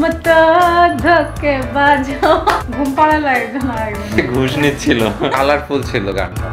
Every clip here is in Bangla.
তো ধোঁকেবাজ ঘুম পাড়ালো একজন আরেকজন ঘুষ নিচ্ছিল কালারফুল ছিল গানটা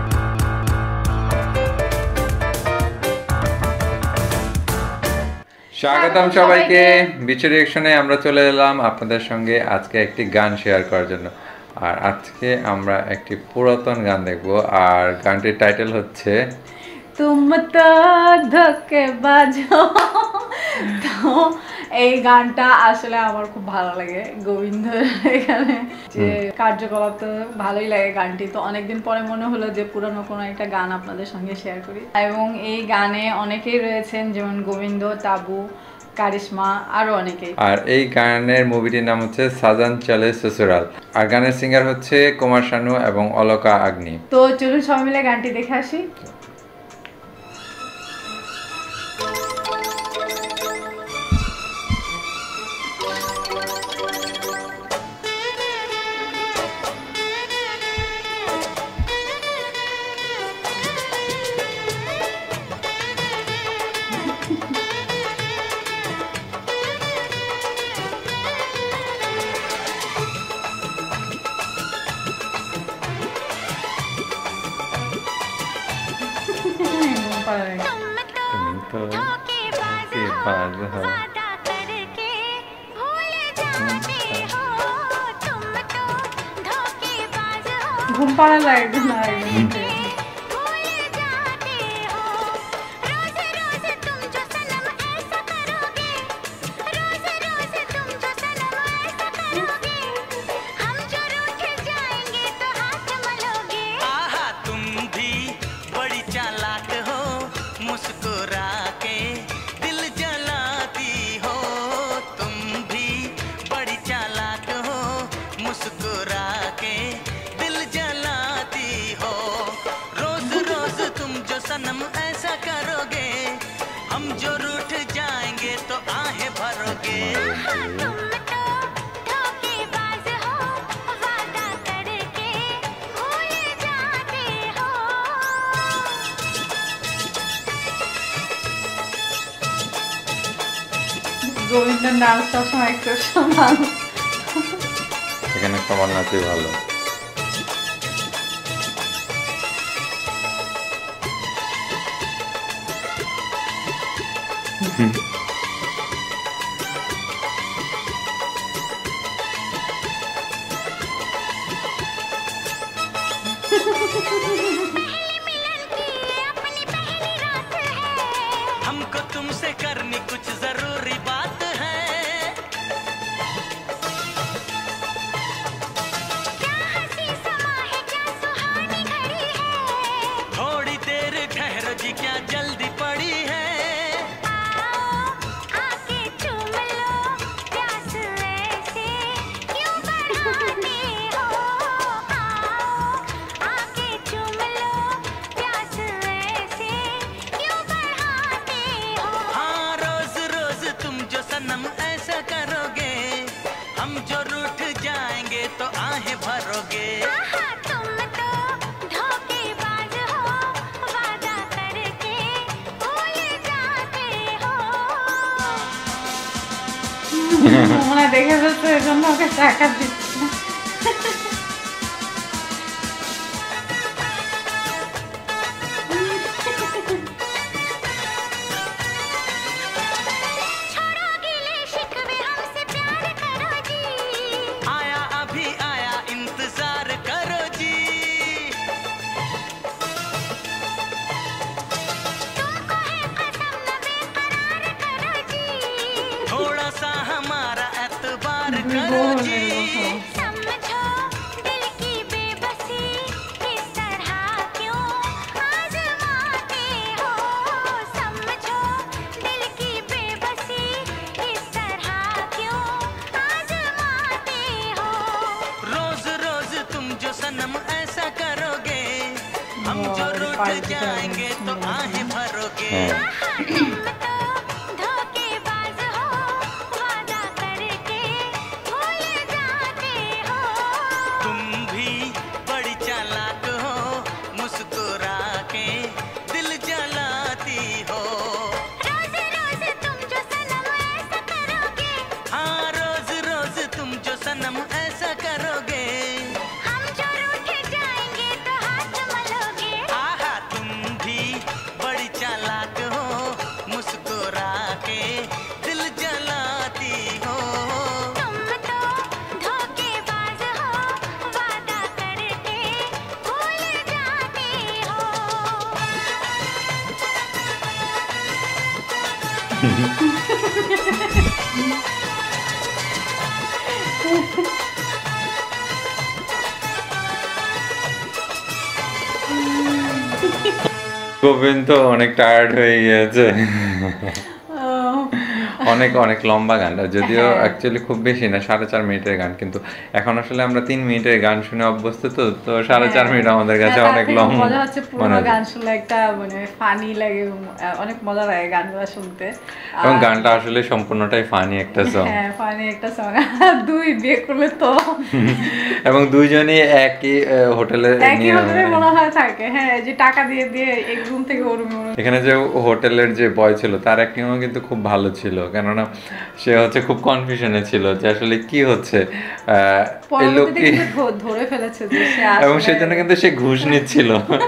স্বাগতম সবাইকে বিচু রিঅ্যাকশনে আমরা চলে এলাম আপনাদের সঙ্গে আজকে একটি গান শেয়ার করার জন্য আর আজকে আমরা একটি পুরাতন গান দেখব আর গানটির টাইটেল হচ্ছে তুম তো ধোঁকেবাজ তো এই গানটা আসলে আমার খুব ভালো লাগে গোবিন্দ এখানে যে কার্যকলাপ তো ভালোই লাগে গানটি তো অনেকদিন পরে মনে হলো যে পুরনো কোনো একটা গান আপনাদের সঙ্গে শেয়ার করি এবং এই গানে অনেকেই রয়েছেন যেমন গোবিন্দ তাবু কারিশমা আরো অনেকেই আর এই গানের মুভিটির নাম হচ্ছে সাজান চলে সসুরাল আর গানের সিঙ্গার হচ্ছে কুমার শানু এবং অলকা আগ্নি তো চলুন সবাই মিলে গানটি দেখে আসি ঘুম পাড়ালো একজন আরেকজন सनम ऐसा करोगे हम जो रूठ जाएंगे तो आहें भरोगे तुम तो धोखेबाज हो वादा करके भूल जाते हो গোবিন্দের নাচ সবসময় একটু সমান এখানে সবার নাচই ভালো हमको तुमसे करनी कुछ जरूरी बात है क्या हंसी समा है क्या सुहानी घड़ी है थोड़ी देर ठहरो जी क्या जल्दी पड़ी है आके चूम लो प्यास ऐसे क्यों बढ़ाते हो आके चूम लो प्यास ऐसे क्यों बढ़ाते हो हाँ रोज रोज तुम जो सनम ऐसा करोगे हम जो रूठ जाएंगे तो आहें भरोगे तुम तो धोखेबाज हो वादा करके भूल जाते हो মনে দেখে ফেলছে এই জন্য ওকে টাকা দিচ্ছে छोड़ो गिले शिकवे हमसे प्यार करो जी आया अभी आया इंतजार करो जी तुमको है कसम न बेकरार करो जी थोड़ा सा हमारा एतबार करो जी समझो दिल की बेबसी इस तरह क्यों आजमाते हो समझो दिल की बेबसी इस तरह क्यों आजमाते हो रोज रोज तुम जो सनम ऐसा करोगे हम जो रूठ जाएंगे तो आहें भरोगे तुम तो धोखेबाज हो वादा करके भूल जाते हो तुम भी बड़ी चालाक हो मुस्कुरा के दिल जलाती हो रोज रोज तुम जो सनम ऐसा करोगे हाँ रोज গোবিন্দ অনেক টায়ার্ড হয়ে গিয়েছে। অনেক অনেক লম্বা গান, যদিও অ্যাকচুয়ালি খুব বেশি না, 4.5 মিনিটের গান, কিন্তু এখন আসলে আমরা 3 মিনিটের গান শুনে অভ্যস্ত, তো 4.5 মিনিট আমাদের কাছে অনেক লম্বা মজা হচ্ছে। পুরোনো গান শুনলে একটা মানে ফানি লাগে, অনেক মজা লাগে গানগুলো শুনতে। এবং গানটা আসলে সম্পূর্ণটাই ফানি একটা সং। হ্যাঁ, ফানি একটা সং। দুই বিয়ে করলে তো এবং দুইজনই একই হোটেলে মনে হয় থাকে। হ্যাঁ, যে টাকা দিয়ে দিয়ে এক রুম থেকে ওর রুমে। এখানে যে হোটেলের যে বয় ছিল তার অ্যাক্টিংও কিন্তু খুব ভালো ছিল, কেননা সে হচ্ছে খুব কনফিউশনে ছিল যে আসলে কি হচ্ছে, এই লোক কি ধরে ফেলেছে যে সে এবং সেজন্য কিন্তু সে ঘুষ নিচ্ছিল।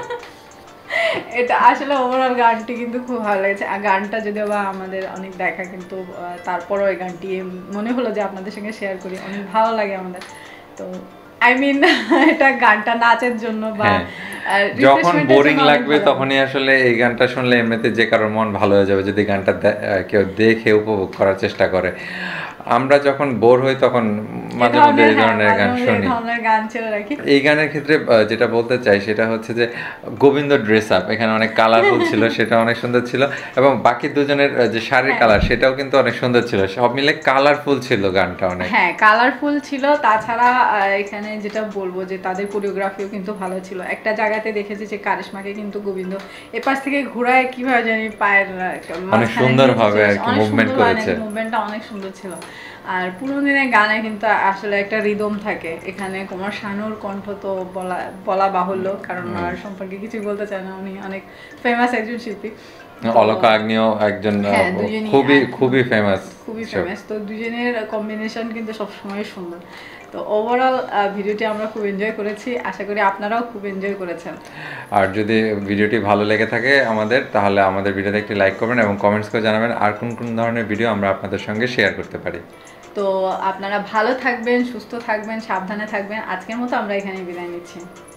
এটা আসলে ওভারঅল গানটি কিন্তু খুব ভালো লেগেছে। আর গানটা যদিও বা আমাদের অনেক দেখা, কিন্তু তারপরও এই গানটি মনে হলো যে আপনাদের সঙ্গে শেয়ার করি, অনেক ভালো লাগে আমাদের। তো আই মিন এটা গানটা নাচের জন্য বা যখন বোরিং লাগবে তখনই আসলে এই গানটা শুনলে এমনিতে যে কারোর মন ভালো হয়ে যাবে যদি গানটা কেউ দেখে উপভোগ করার চেষ্টা করে। আমরা যখন বোর হই তখন মাঝে মধ্যে এই ধরনের গান শুনি। এই গানের ক্ষেত্রে যেটা বলতে চাই সেটা হচ্ছে যে গোবিন্দ ড্রেস আপ এখানে অনেক কালারফুল ছিল, সেটা অনেক সুন্দর ছিল, এবং বাকি দুজনের যে শাড়ির কালার সেটাও কিন্তু অনেক সুন্দর ছিল, সব মিলে কালারফুল ছিল গানটা অনেক। হ্যাঁ, কালারফুল ছিল। তাছাড়া এখানে যেটা বলবো যে তাদের কোরিওগ্রাফিও কিন্তু ভালো ছিল। একটা জায়গাতে দেখেছি যে কারিশমাকে কিন্তু গোবিন্দ এপাশ থেকে ঘোরায় কিভাবে জানি পায়ের অনেক সুন্দরভাবে আর কি মুভমেন্ট করেছে, মুভমেন্টটা অনেক সুন্দর ছিল। আর পুরোনো দিনের গানে কিন্তু আসলে একটা রিদম থাকে। এখানে কুমার শানুর কণ্ঠ তো বলা বাহুল্য, কারণ ওনার সম্পর্কে কিছু বলতে চায় না, উনি অনেক ফেমাস একজন শিল্পী। অলকা আগ্নেয় একজন খুবই ফেমাস। তো দুজনের কম্বিনেশন কিন্তু সবসময় সুন্দর। তো ওভারঅল ভিডিওটি আমরা খুব এনজয় করেছি, আশা করি আপনারাও খুব এনজয় করেছেন। আর যদি ভিডিওটি ভালো লেগে থাকে আমাদের, তাহলে আমাদের ভিডিওতে একটি লাইক করবেন এবং কমেন্টস করে জানাবেন আর কোন কোন ধরনের ভিডিও আমরা আপনাদের সঙ্গে শেয়ার করতে পারি। তো আপনারা ভালো থাকবেন, সুস্থ থাকবেন, সাবধানে থাকবেন। আজকের মতো আমরা এখানে বিদায় নিচ্ছি।